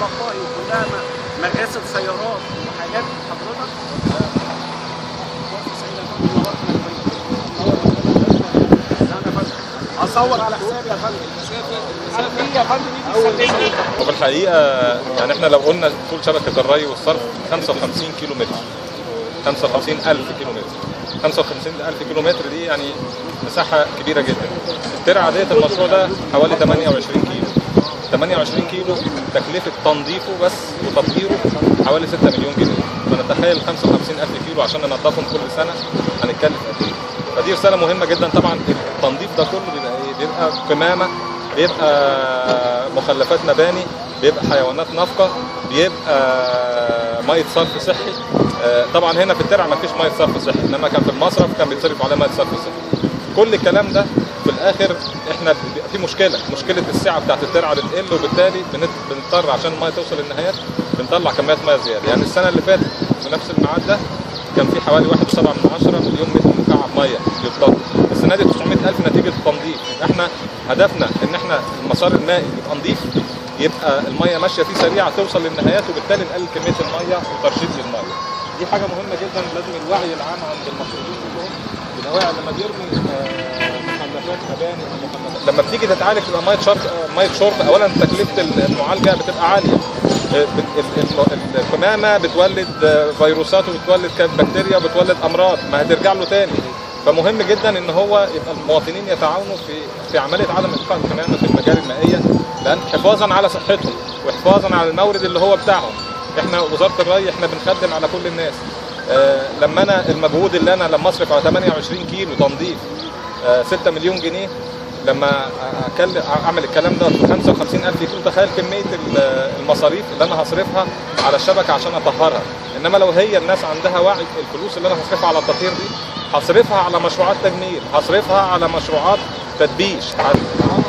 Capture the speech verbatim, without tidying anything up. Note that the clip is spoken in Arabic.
طلقائي وكلها مجاسر سيارات وحاجات حضرتك. اصور على حسابي يا فندم. المسافه يا فندم يجي يسلمني. وفي الحقيقه يعني احنا لو قلنا طول شبكه الري والصرف خمسة وخمسين كيلو متر، خمسة وخمسين ألف كيلو متر. خمسة وخمسين ألف كيلو متر دي يعني مساحه كبيره جدا. الترعه ديت المشروع ده حوالي ثمانية وعشرين كيلو. ثمانية وعشرين كيلو تكلفه تنظيفه بس وتطهيره حوالي ستة مليون جنيه. فنتخيل خمسة وخمسين ألف كيلو عشان ننظفهم كل سنه هنتكلف قد ايه؟ فدي رساله مهمه جدا. طبعا التنظيف ده كله بيبقى ايه؟ بيبقى قمامه، بيبقى مخلفات مباني، بيبقى حيوانات نفقه، بيبقى ميه صرف صحي. طبعا هنا في الترع ما فيش ميه صرف صحي، انما كان في المصرف كان بيتصرف عليه ميه صرف صحي. كل الكلام ده في الاخر احنا بيبقى في مشكله، مشكله السعه بتاعت الترعه بتقل، وبالتالي بنضطر عشان الميه توصل للنهايات بنطلع كميات ميه زياده. يعني السنه اللي فاتت في نفس الميعاد ده كان في حوالي واحد فاصلة سبعة مليون متر مكعب ميه يتطلق. السنه دي تسعمائة ألف نتيجه التنظيف. يبقى احنا هدفنا ان احنا المسار المائي يبقى نظيف، يبقى الميه ماشيه فيه سريعه توصل للنهايات، وبالتالي نقلل كميه الميه وترشيد للميه. دي حاجه مهمه جدا. لازم الوعي العام عند المسؤولين كلهم يبقى واعي لما بيرمي مخلفات مباني او مخلفات، لما بتيجي تتعالج تبقى ميه شرب ميه شرب. اولا تكلفه المعالجه بتبقى عاليه. القمامه بتولد فيروسات وبتولد بكتيريا وبتولد امراض ما هترجع له تاني. فمهم جدا ان هو يبقى المواطنين يتعاونوا في في عمليه عدم القاء القمامه في المجاري المائيه، لان حفاظا على صحتهم وحفاظا على المورد اللي هو بتاعهم. احنا وزاره الري احنا بنخدم على كل الناس. آه لما انا المجهود اللي انا لما اصرف على ثمانية وعشرين كيلو تنظيف آه ستة مليون جنيه، لما اعمل الكلام ده في خمسة وخمسين ألف كيلو، تخيل كميه المصاريف اللي انا هصرفها على الشبكه عشان اطهرها. انما لو هي الناس عندها وعي، الفلوس اللي انا هصرفها على التطهير دي هصرفها على مشروعات تجميل، هصرفها على مشروعات تدبيش.